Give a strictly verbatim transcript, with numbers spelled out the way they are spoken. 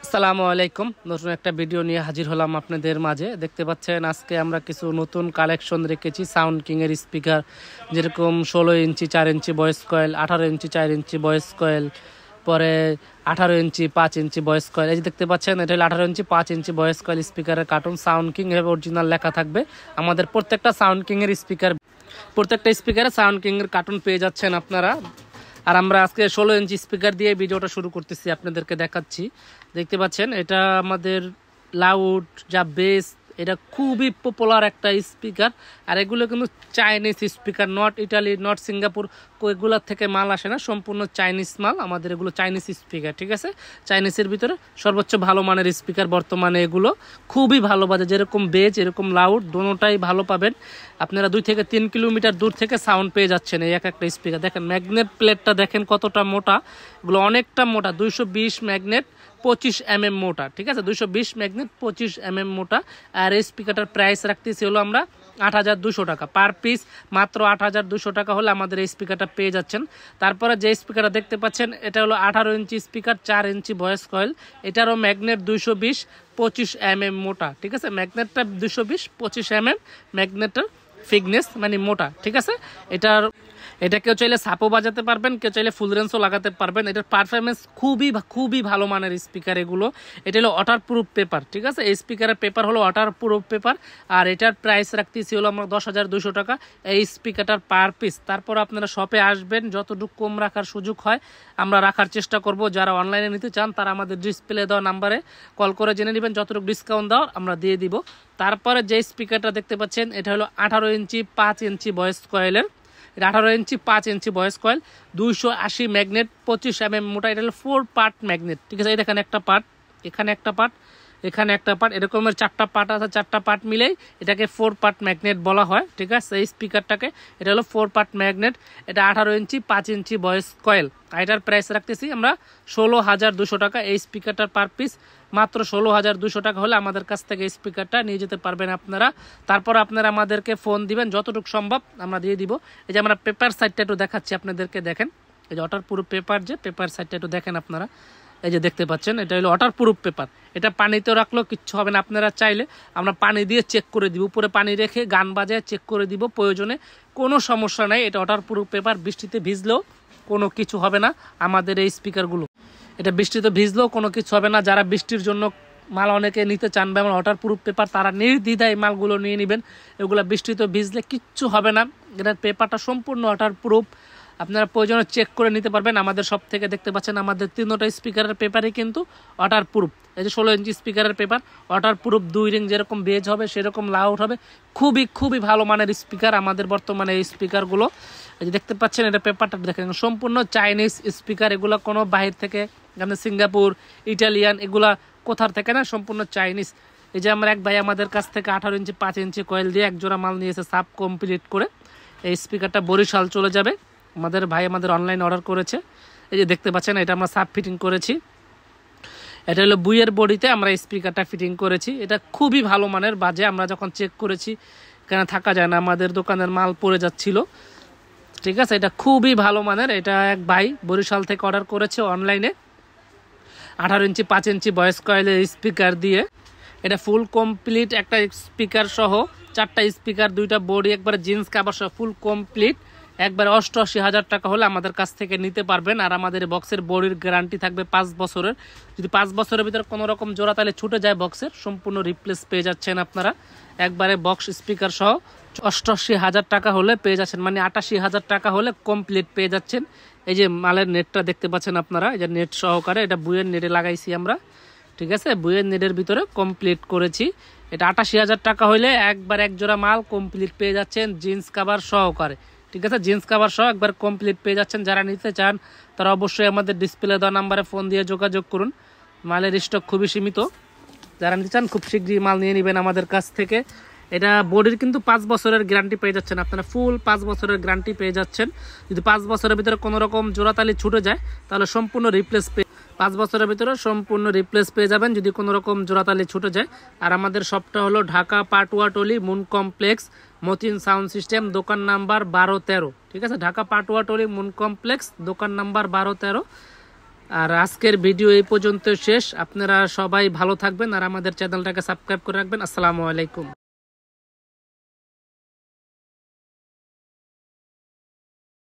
আসসালামু আলাইকুম। নতুন একটা ভিডিও নিয়ে হাজির হলাম আপনাদের মাঝে। দেখতে পাচ্ছেন আজকে আমরা কিছু নতুন কালেকশন রেখেছি সাউন্ড কিং এর স্পিকার, যেরকম ষোলো ইঞ্চি চার ইঞ্চি ভয়েস কয়েল, আঠারো ইঞ্চি চার ইঞ্চি ভয়েস কয়েল, পরে আঠারো ইঞ্চি পাঁচ ইঞ্চি ভয়েস কয়েল। এই যে দেখতে পাচ্ছেন এটা হলো আঠারো ইঞ্চি পাঁচ ইঞ্চি ভয়েস কয়েল স্পিকারের কার্টুন। সাউন্ড কিং এর অরিজিনাল লেখা থাকবে। আমাদের প্রত্যেকটা সাউন্ড কিং এর স্পিকার প্রত্যেকটা স্পিকারে সাউন্ড কিং এর কার্টুন পেয়ে যাচ্ছেন আপনারা। আর আমরা আজকে ষোলো ইঞ্চি স্পিকার দিয়ে ভিডিওটা শুরু করতেছি, আপনাদেরকে দেখাচ্ছি। দেখতে পাচ্ছেন এটা আমাদের লাউড যা বেস, এটা খুবই পপুলার একটা স্পিকার। আর এগুলো কিন্তু Chinese speaker, not Italy, not Singapore, এগুলোর থেকে মাল আসে না, সম্পূর্ণ চাইনিজ মাল। আমাদের এগুলো চাইনিজ স্পিকার, ঠিক আছে। চাইনিজের ভিতরে সর্বোচ্চ ভালো মানের স্পিকার বর্তমানে এগুলো খুবই ভালো বাজে, যেরকম বেজ এরকম লাউড দোনোটাই ভালো পাবেন। আপনারা দুই থেকে তিন কিলোমিটার দূর থেকে সাউন্ড পেয়ে যাচ্ছেন এই এক একটা স্পিকার। দেখেন ম্যাগনেট প্লেটটা দেখেন কতটা মোটা, এগুলো অনেকটা মোটা, দুইশো বিশ ম্যাগনেট পঁচিশ এম এম মোটা, ঠিক আছে। দুইশো বিশ ম্যাগনেট পঁচিশ এম এম মোটা। আর এই স্পিকারটার প্রাইস রাখতেছি হলো আমরা আট হাজার দুশো টাকা পার পিস। মাত্র আট হাজার দুশো টাকা হলে আমাদের এই স্পিকারটা পেয়ে যাচ্ছেন। তারপরে যে স্পিকারটা দেখতে পাচ্ছেন এটা হলো আঠারো ইঞ্চি স্পিকার, চার ইঞ্চি ভয়েস কয়েল। এটারও ম্যাগনেট দুইশো বিশ পঁচিশ এম এম মোটা, ঠিক আছে। ম্যাগনেটটা দুইশো বিশ পঁচিশ এম এম ম্যাগনেটের ফিটনেস মানে মোটা, ঠিক আছে। এটার এটা কেউ চাইলে সাপও বাজাতে পারবেন, কেউ চাইলে ফুল রেঞ্জও লাগাতে পারবেন। এটার পারফরমেন্স খুবই খুবই ভালো মানের স্পিকার এগুলো। এটা হলো ওয়াটার প্রুফ পেপার, ঠিক আছে। এই স্পিকারের পেপার হলো ওয়াটার প্রুফ পেপার। আর এটার প্রাইস রাখতেছি হলো আমরা দশ হাজার দুশো টাকা এই স্পিকারটার পার পিস। তারপর আপনারা শপে আসবেন, যতটুকু কম রাখার সুযোগ হয় আমরা রাখার চেষ্টা করব। যারা অনলাইনে নিতে চান তারা আমাদের ডিসপ্লে দেওয়া নাম্বারে কল করে জেনে নেবেন, যতটুকু ডিসকাউন্ট দেওয়ার আমরা দিয়ে দিব। তারপরে যে স্পিকারটা দেখতে পাচ্ছেন এটা হলো আঠারো ইঞ্চি পাঁচ ইঞ্চি ভয়েস কয়েলের। এটা আঠারো ইঞ্চি পাঁচ ইঞ্চি ভয়েস কয়েল, দুইশো আশি ম্যাগনেট পঁচিশ এম এম মোটা। এটা হলো ফোর পার্ট ম্যাগনেট, ঠিক আছে। এখানে একটা পার্ট, এখানে একটা পার্ট, এখানে একটা পার্ট, এরকমের চারটা পার্ট আছে। চারটা পার্ট মিলেই এটাকে ফোর পার্ট ম্যাগনেট বলা হয়, ঠিক আছে। এই স্পিকারটাকে এটা হলো ফোর পার্ট ম্যাগনেট। এটা আঠারো ইঞ্চি পাঁচ ইঞ্চি ভয়েস কয়েল। এটার প্রাইস রাখতেছি আমরা ষোলো হাজার দুশো টাকা এই স্পিকারটার পার পিস। মাত্র ষোলো হাজার দুশো টাকা হলে আমাদের কাছ থেকে এই স্পিকারটা নিয়ে যেতে পারবেন আপনারা। তারপর আপনারা আমাদেরকে ফোন দিবেন, যতটুকু সম্ভব আমরা দিয়ে দিব। এই যে আমরা পেপার সাইডটা একটু দেখাচ্ছি আপনাদেরকে, দেখেন এই যে ওয়াটার প্রুফ পেপার, যে পেপার সাইডটা একটু দেখেন আপনারা। এই যে দেখতে পাচ্ছেন এটা হলো ওয়াটার প্রুফ পেপার। এটা পানিতেও রাখলেও কিচ্ছু হবে না। আপনারা চাইলে আমরা পানি দিয়ে চেক করে দিব, উপরে পানি রেখে গান বাজায় চেক করে দিব প্রয়োজনে, কোনো সমস্যা নাই। এটা ওয়াটার প্রুফ পেপার, বৃষ্টিতে ভিজলেও কোনো কিছু হবে না আমাদের এই স্পিকারগুলো। এটা বৃষ্টিতে ভিজলেও কোনো কিছু হবে না। যারা বৃষ্টির জন্য মাল অনেকে নিতে চান বা ওয়াটার প্রুফ পেপার, তারা নির্দ্বিধায় মালগুলো নিয়ে নেবেন। এগুলো বৃষ্টিতে ভিজলে কিচ্ছু হবে না। এটার পেপারটা সম্পূর্ণ ওয়াটার প্রুফ, আপনারা প্রয়োজনে চেক করে নিতে পারবেন আমাদের সব থেকে। দেখতে পাচ্ছেন আমাদের তিনটা স্পিকারের পেপারই কিন্তু ওয়াটার প্রুফ। এই যে ষোলো ইঞ্চি স্পিকারের পেপার ওয়াটার প্রুফ, দুই রিং যেরকম বেজ হবে সেরকম লাউড হবে। খুবই খুবই ভালো মানের স্পিকার আমাদের বর্তমানে এই স্পিকারগুলো। এই যে দেখতে পাচ্ছেন এটা পেপারটা দেখেন, সম্পূর্ণ চাইনিজ স্পিকার। এগুলো কোনো বাহির থেকে, আমাদের সিঙ্গাপুর, ইটালিয়ান, এগুলা কোথার থেকে না, সম্পূর্ণ চাইনিজ। এই যে আমরা এক ভাই আমাদের কাছ থেকে আঠারো ইঞ্চি পাঁচ ইঞ্চি কয়েল দিয়ে একজোড়া মাল নিয়েছে সাব কমপ্লিট করে। এই স্পিকারটা বরিশাল চলে যাবে, আমাদের ভাই আমাদের অনলাইন অর্ডার করেছে। এই যে দেখতে পাচ্ছেন এটা আমরা সাব ফিটিং করেছি। এটা হলো বুয়ের বডিতে আমরা স্পিকারটা ফিটিং করেছি। এটা খুবই ভালো মানের বাজে। আমরা যখন চেক করেছি এখানে থাকা যায় না, আমাদের দোকানের মাল পড়ে যাচ্ছিল, ঠিক আছে। এটা খুবই ভালো মানের। এটা এক ভাই বরিশাল থেকে অর্ডার করেছে অনলাইনে, আঠারো ইঞ্চি পাঁচ ইঞ্চি ভয়েস কয়েলের স্পিকার দিয়ে। এটা ফুল কমপ্লিট একটা স্পিকার সহ, চারটা স্পিকার, দুইটা বডি, একবারে জিন্স কাভার সহ ফুল কমপ্লিট। একবার অষ্টআশি হাজার টাকা হলে আমাদের কাছ থেকে নিতে পারবেন। আর আমাদের বক্সের বডির গ্যারান্টি থাকবে পাঁচ বছরের। যদি পাঁচ বছরের ভিতরে কোনো রকম জোড়া তাহলে ছুটে যায় বক্সের, সম্পূর্ণ রিপ্লেস পেয়ে যাচ্ছেন আপনারা। একবারে বক্স স্পিকার সহ অষ্টআশি হাজার টাকা হলে পেয়ে যাচ্ছেন, মানে আটাশি হাজার টাকা হলে কমপ্লিট পেয়ে যাচ্ছেন। এই যে মালের নেটটা দেখতে পাচ্ছেন আপনারা, এই যে নেট সহকারে, এটা বুয়ের নেটে লাগাইছি আমরা, ঠিক আছে। বুয়ের নেটের ভিতরে কমপ্লিট করেছি। এটা আটাশি হাজার টাকা হলে একবার এক জোড়া মাল কমপ্লিট পেয়ে যাচ্ছেন জিন্স কাভার সহকারে, ঠিক আছে। জিন্স কাভার সহ একবার কমপ্লিট পেয়ে যাচ্ছেন। যারা নিতে চান তারা অবশ্যই আমাদের ডিসপ্লে দেওয়া নাম্বারে ফোন দিয়ে যোগাযোগ করুন। মালের স্টক খুবই সীমিত, যারা নিতে চান খুব শীঘ্রই মাল নিয়ে নেবেন আমাদের কাছ থেকে। এটা বডির কিন্তু পাঁচ বছরের গ্যারান্টি পেয়ে যাচ্ছেন আপনারা, ফুল পাঁচ বছরের গ্যারান্টি পেয়ে যাচ্ছেন। যদি পাঁচ বছরের ভিতরে কোনো রকম জোড়াতালি ছুটে যায় তাহলে সম্পূর্ণ রিপ্লেস পেয়ে পাঁচ বছরের ভিতরে সম্পূর্ণ রিপ্লেস পেয়ে যাবেন যদি কোনো রকম জোড়াতালি ছুটে যায়। আর আমাদের শপটা হলো Dhaka Patuatuli Moon Complex, Matin Sound System, দোকান নাম্বার বারো তেরো, ঠিক আছে। ঢাকা পাটওয়াটলি মুন কমপ্লেক্স, দোকান নাম্বার বারো তেরো। আর আজকের ভিডিও এই পর্যন্ত শেষ। আপনারা সবাই ভালো থাকবেন আর আমাদের চ্যানেলটাকে সাবস্ক্রাইব করে রাখবেন। আসসালামু আলাইকুম।